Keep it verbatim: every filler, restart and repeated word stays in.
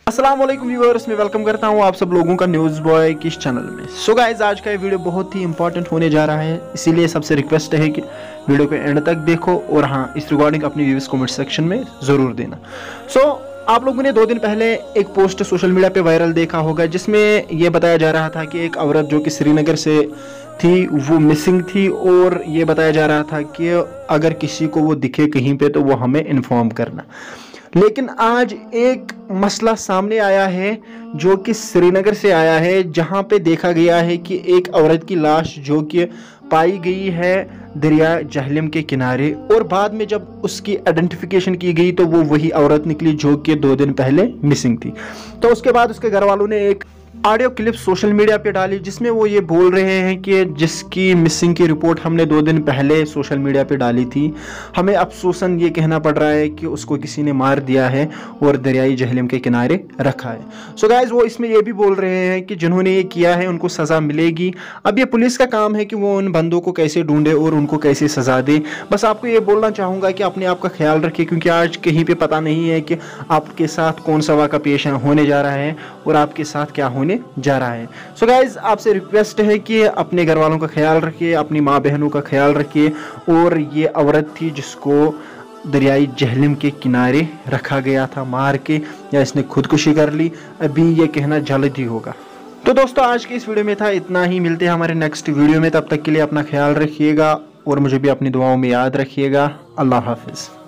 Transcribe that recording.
अस्सलाम वालेकुम व्यूअर्स, मैं वेलकम करता हूं आप सब लोगों का न्यूज़ बॉय के इस चैनल में। सो so गाइस, आज का ये वीडियो बहुत ही इंपॉर्टेंट होने जा रहा है, इसीलिए सबसे रिक्वेस्ट है कि वीडियो को एंड तक देखो और हाँ, इस रिगार्डिंग अपनी व्यूज़ कमेंट सेक्शन में ज़रूर देना। सो so, आप लोगों ने दो दिन पहले एक पोस्ट सोशल मीडिया पे वायरल देखा होगा, जिसमें ये बताया जा रहा था कि एक औरत जो कि श्रीनगर से थी वो मिसिंग थी और ये बताया जा रहा था कि अगर किसी को वो दिखे कहीं पे तो वो हमें इन्फॉर्म करना। लेकिन आज एक मसला सामने आया है जो कि श्रीनगर से आया है, जहां पे देखा गया है कि एक औरत की लाश जो कि पाई गई है दरिया जहलम के किनारे, और बाद में जब उसकी आइडेंटिफिकेशन की गई तो वो वही औरत निकली जो कि दो दिन पहले मिसिंग थी। तो उसके बाद उसके घर वालों ने एक ऑडियो क्लिप सोशल मीडिया पे डाली, जिसमें वो ये बोल रहे हैं कि जिसकी मिसिंग की रिपोर्ट हमने दो दिन पहले सोशल मीडिया पे डाली थी, हमें अफसोसन ये कहना पड़ रहा है कि उसको किसी ने मार दिया है और दरियाई जहलम के किनारे रखा है। सो गाइज, वो इसमें ये भी बोल रहे हैं कि जिन्होंने ये किया है उनको सज़ा मिलेगी। अब ये पुलिस का काम है कि वो उन बंदों को कैसे ढूंढे और उनको कैसे सज़ा दे। बस आपको ये बोलना चाहूँगा कि अपने आप का ख्याल रखिए, क्योंकि आज कहीं पर पता नहीं है कि आपके साथ कौन सा वाक़ा पेश होने जा रहा है और आपके साथ क्या होने जा रहा है। सो गाइज, आपसे रिक्वेस्ट है कि अपने घर वालों का ख्याल रखिए, अपनी माँ बहनों का ख्याल रखिए। और ये औरत थी जिसको दरियाई जहलम के किनारे रखा गया था मार के, या इसने खुदकुशी कर ली, अभी ये कहना जल्द ही होगा। तो दोस्तों, आज के इस वीडियो में था इतना ही। मिलते हैं हमारे नेक्स्ट वीडियो में, तब तक के लिए अपना ख्याल रखिएगा और मुझे भी अपनी दुआओं में याद रखिएगा। अल्लाह हाफिज़।